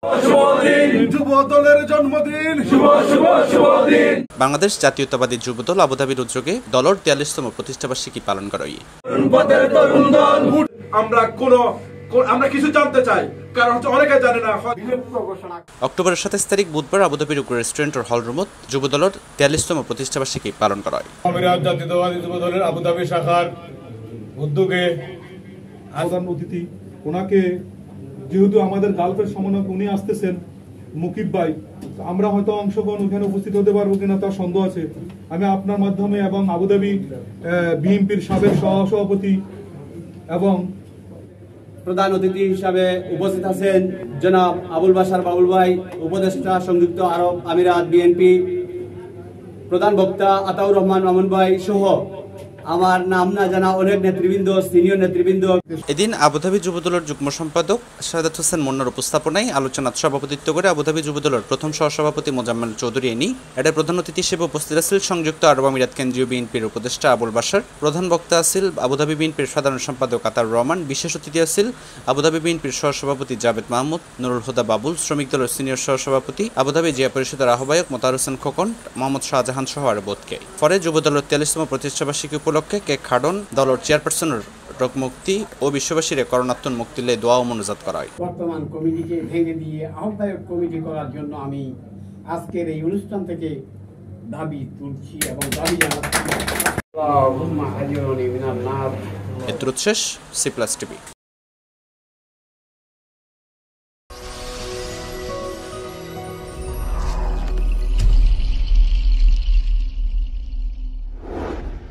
বাংলাদেশ জাতীয়তাবাদী যুবদল আবুধাবির উদ্যোগে দলের 43তম প্রতিষ্ঠাবার্ষিকী পালন করা হয়। আমরা কিছু জানতে চাই, কারণ অনেকে জানে না। অক্টোবরের 27 তারিখ বুধবার আবুধাবির উগ্র রেস্টুরেন্ট ও হল রুমত যুবদলের 43তম প্রতিষ্ঠাবার্ষিকী পালন করা হয়। আমিরাত জাতীয়তাবাদী যুবদলের আবুধাবি শাখার উদ্যোগে প্রধান অতিথি ওনাকে, যেহেতু আমাদের গালফের সমন্বয়ক উনি আসতেছেন মুকিব ভাই, আমরা হয়তো অংশগ্রহণ ওখানে উপস্থিত হতে পারবো কিনা তার সন্দেহ আছে। আমি আপনার মাধ্যমে এবং আবুধাবি বিএনপির সাবেক সহসভাপতি এবং প্রধান অতিথি হিসাবে উপস্থিত আছেন জনাব আবুল বাশার বাবুল ভাই, উপদেষ্টা সংযুক্ত আরব আমিরাত বিএনপি, প্রধান বক্তা আতাউর রহমান মামুন ভাই সহ আমার নাম না জানা অনেক নেতৃবৃন্দ, সিনিয়র নেতৃবৃন্দ। এদিন আবুধাবি যুবদলের যুগ্ম সম্পাদক সাদাত হোসেন মুন্নার উপস্থাপনায় আলোচনাত সভাপতিত্ব করে আবুধাবি যুবদলের প্রথম সহসভাপতি মোজাম্মেল চৌধুরী এনি। এর প্রধান অতিথি হিসেবে উপস্থিত আছেন সংযুক্ত আরব আমিরাত কেন্দ্রীয় বিএনপির উপদেষ্টা আবুল বাশার, প্রধান বক্তা আছেন আবুধাবি বিএনপির সাধারণ সম্পাদক আতাউর রহমান, বিশেষ অতিথি আছেন আবুধাবি বিএনপির সহসভাপতি জাবেদ মাহমুদ, নুরুল হুদা বাবুল, শ্রমিক দলের সিনিয়র সহসভাপতি, আবুধাবি জিয়া পরিষদের আহ্বায়ক মোতাহার হোসেন খোকন, মোহাম্মদ শাহজাহান সহ আরো বোধকে। পরে যুবদলের 43তম প্রতিষ্ঠাবার্ষিকী উপলক্ষে কেক খাডন, দলের চেয়ারপারসনের রোগ মুক্তি ও বিশ্ববাসীর করোনাত্মক মুক্তিলে দোয়া ও মনোজাত করা হয়। বর্তমান কমিটিকে ভেঙে দিয়ে আহ্বায়ক কমিটি করার জন্য আমি আজকের এই অনুষ্ঠান থেকে দাবি তুলছি এবং দাবি জানাচ্ছি। Cplustv